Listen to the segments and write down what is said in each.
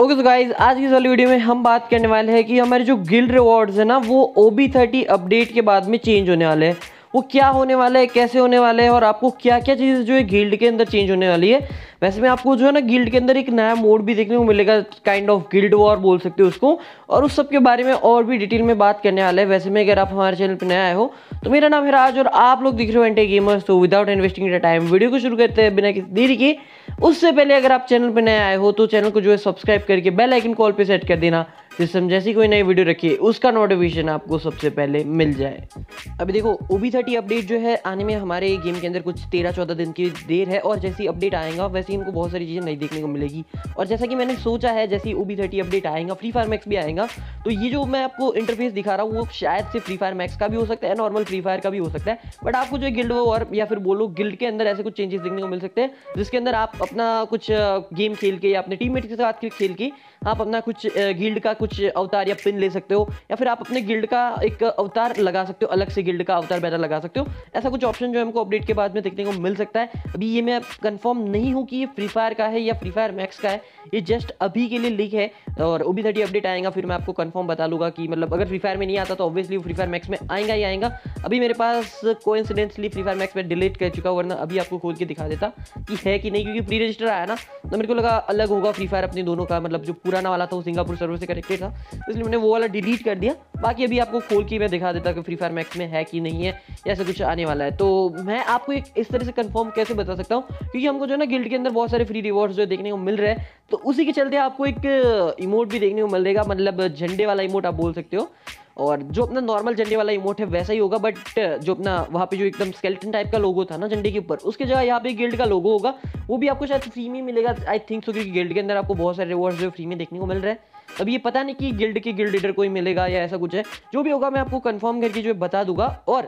Okay तो guys आज की इस वाली वीडियो में हम बात करने वाले हैं कि हमारे जो गिल्ड रिवॉर्ड्स है ना वो OB30 अपडेट के बाद में चेंज होने वाले हैं। वो क्या होने वाला है, कैसे होने वाले हैं और आपको क्या क्या चीज़ जो है गिल्ड के अंदर चेंज होने वाली है। वैसे में आपको जो है ना गिल्ड के अंदर एक नया मोड भी देखने को मिलेगा, काइंड ऑफ गिल्ड वॉर बोल सकते हो उसको, और उस सब के बारे में और भी डिटेल में बात करने वाले हैं। वैसे में अगर आप हमारे चैनल पर नए आए हो तो मेरा नाम है राज और आप लोग दिख रहे हो एंटी गेमर्स। तो विदाउट इन्वेस्टिंग टाइम वीडियो को शुरू करते हैं बिना किसी देरी के। उससे पहले अगर आप चैनल पर नए आए हो तो चैनल को जो है सब्सक्राइब करके बेल आइकन कॉल पे सेट कर देना, जिससे हम जैसी कोई नई वीडियो रखिए उसका नोटिफिकेशन आपको सबसे पहले मिल जाए। अभी देखो OB30 अपडेट जो है आने में हमारे गेम के अंदर कुछ 13-14 दिन की देर है, और जैसी अपडेट आएगा वैसे इनको बहुत सारी चीज़ें नहीं देखने को मिलेगी। और जैसा कि मैंने सोचा है जैसे OB30 अपडेट आएगा फ्री फायर मैक्स भी आएगा, तो ये जो मैं आपको इंटरफेस दिखा रहा हूँ वो शायद से फ्री फायर मैक्स का भी हो सकता है, नॉर्मल फ्री फायर का भी हो सकता है। बट आपको जो गिल्ड वॉर या फिर बोलो गिल्ड के अंदर ऐसे कुछ चेंजेस देखने को मिल सकते हैं, जिसके अंदर आप अपना कुछ गेम खेल के या अपने टीममेट के साथ खेल के आप अपना कुछ गिल्ड का कुछ अवतार या पिन ले सकते हो, या फिर आप अपने गिल्ड का एक अवतार लगा सकते हो, अलग से गिल्ड का अवतार बैनर लगा सकते हो। ऐसा कुछ ऑप्शन जो है हमको अपडेट के बाद में देखने को मिल सकता है। अभी ये मैं कंफर्म नहीं हूँ कि ये फ्री फायर का है या फ्री फायर मैक्स का है, ये जस्ट अभी के लिए लीक है। और OB30 अपडेट आएगा फिर मैं आपको कंफर्म बता लूंगा कि मतलब अगर फ्री फायर में नहीं आता तो ऑब्वियसली फ्री फायर मैक्स में आएगा ही आएगा। अभी मेरे पास कोइंसिडेंटली फ्री फायर मैक्स में डिलीट कर चुका, वरना अभी आपको खोल के दिखा देता कि है कि नहीं, क्योंकि प्री रजिस्टर आया ना तो मेरे को लगा अलग होगा फ्री फायर अपने दोनों का, मतलब जो पुराना वाला था वो सिंगापुर सर्वर से कनेक्टेड था, इसलिए मैंने वो वाला डिलीट कर दिया। बाकी अभी आपको खोल के मैं दिखा देता कि फ्री फायर मैक्स में है कि नहीं है, ऐसा कुछ आने वाला है। तो मैं आपको एक इस तरह से कंफर्म कैसे बता सकता हूँ, क्योंकि हमको जो है ना गिल्ड के अंदर बहुत सारे फ्री रिवॉर्ड्स जो देखने को मिल रहे हैं, तो उसी के चलते आपको एक इमोट भी देखने को मिलेगा, मतलब झंडे वाला इमोट आप बोल सकते हो। और जो अपना नॉर्मल झंडे वाला इमोट है वैसा ही होगा, बट जो अपना वहाँ पे जो एकदम स्केलेटन टाइप का लोगो था ना झंडे के ऊपर, उसके जगह यहाँ पे गिल्ड का लोगो होगा, वो भी आपको शायद फ्री में मिलेगा आई थिंक सो, क्योंकि गिल्ड के अंदर आपको बहुत सारे रिवॉर्ड्स जो फ्री में देखने को मिल रहे हैं। अभी ये पता नहीं कि गिल्ड के गिल्ड लीडर कोई मिलेगा या ऐसा कुछ है, जो भी होगा मैं आपको कंफर्म करके जो बता दूंगा। और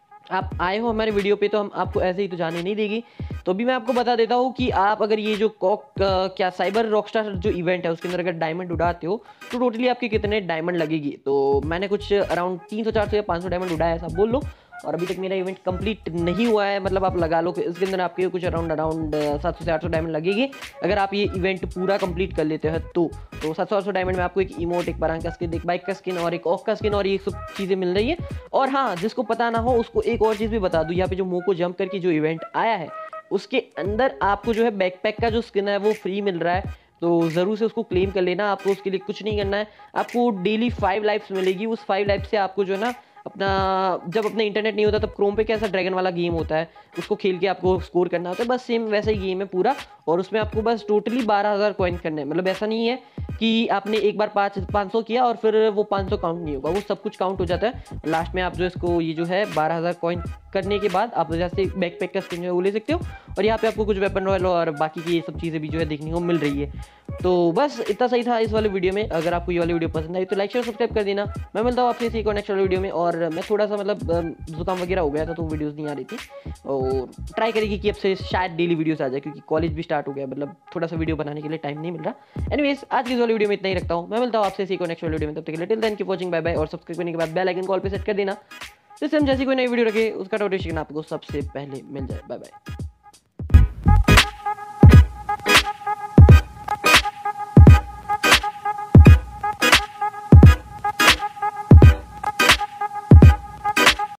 आप आए हो हमारे वीडियो पे तो हम आपको ऐसे ही तो जाने नहीं देगी। तो अभी मैं आपको बता देता हूँ कि आप अगर ये जो क्या साइबर रॉकस्टार जो इवेंट है उसके अंदर अगर डायमंड उड़ाते हो तो टोटली आपके कितने डायमंड लगेगी। तो मैंने कुछ अराउंड 300-400 या 500 डायमंड उड़ाया ऐसा बोल लो, और अभी तक मेरा इवेंट कंप्लीट नहीं हुआ है, मतलब आप लगा लो कि इसके अंदर आपके कुछ अराउंड 700 से 800 डायमंड लगेगी अगर आप ये इवेंट पूरा कंप्लीट कर लेते हो। तो 700-800 डायमंड में आपको एक इमोट, एक बरांग का स्किन, एक बाइक का स्किन और एक ऑफ का स्किन और ये सब चीज़ें मिल रही है। और हाँ, जिसको पता ना हो उसको एक और चीज़ भी बता दूँ, यहाँ पे जो मोको जंप करके जो इवेंट आया है उसके अंदर आपको जो है बैकपैक का जो स्किन है वो फ्री मिल रहा है, तो ज़रूर से उसको क्लेम कर लेना। आपको उसके लिए कुछ नहीं करना है, आपको डेली 5 लाइफ्स मिलेगी। उस 5 लाइफ से आपको जो है ना अपना, जब अपना इंटरनेट नहीं होता तब क्रोम पे कैसा ड्रैगन वाला गेम होता है उसको खेल के आपको स्कोर करना होता है, बस सेम वैसा ही गेम है पूरा। और उसमें आपको बस टोटली 12,000 कॉइन करने हैं, मतलब ऐसा नहीं है कि आपने एक बार 500 किया और फिर वो 500 काउंट नहीं होगा, वो सब कुछ काउंट हो जाता है। लास्ट में आप जो इसको ये जो है 12,000 कॉइन करने के बाद आप जैसे बैकपैक का स्किन जो है वो ले सकते हो, और यहाँ पे आपको कुछ वेपन रॉयल और बाकी की ये सब चीज़ें भी जो है देखने को मिल रही है। तो बस इतना सही था इस वाले वीडियो में। अगर आपको ये वाली वीडियो पसंद आई तो लाइक शेयर सब्सक्राइब कर देना। मैं मिलता हूँ आपसे इसी को नेक्स्ट वाले वीडियो में। और मैं थोड़ा सा मतलब जुकाम वगैरह हो गया था तो वीडियोस नहीं आ रही थी, और ट्राई करेगी कि अब से शायद डेली वीडियोस आ जाए, क्योंकि कॉलेज भी स्टार्ट हो गया, मतलब थोड़ा सा वीडियो बनाने के लिए टाइम नहीं मिल रहा। एनीवेज आज की इस वाली वीडियो में इतना ही रखता हूँ, मैं मिलता हूँ आपसे इसी को नेक्स्ट वीडियो में। तब तक के लिए till then keep watching, bye bye. और सब्सक्राइब करने के बाद बेल आइकन कॉल पे सेट कर देना, जिससे हम जैसी कोई नई वीडियो रखे उसका नोटिफिकेशन आपको सबसे पहले मिल जाए। Bye bye.